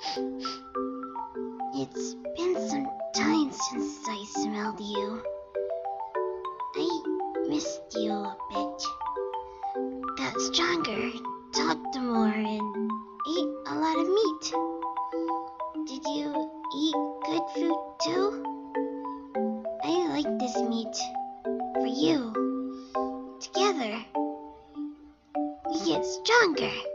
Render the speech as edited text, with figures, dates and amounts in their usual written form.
It's been some time since I smelled you. I missed you a bit. Got stronger, talked more, and ate a lot of meat. Did you eat good food too? I like this meat. For you. Together, we get stronger.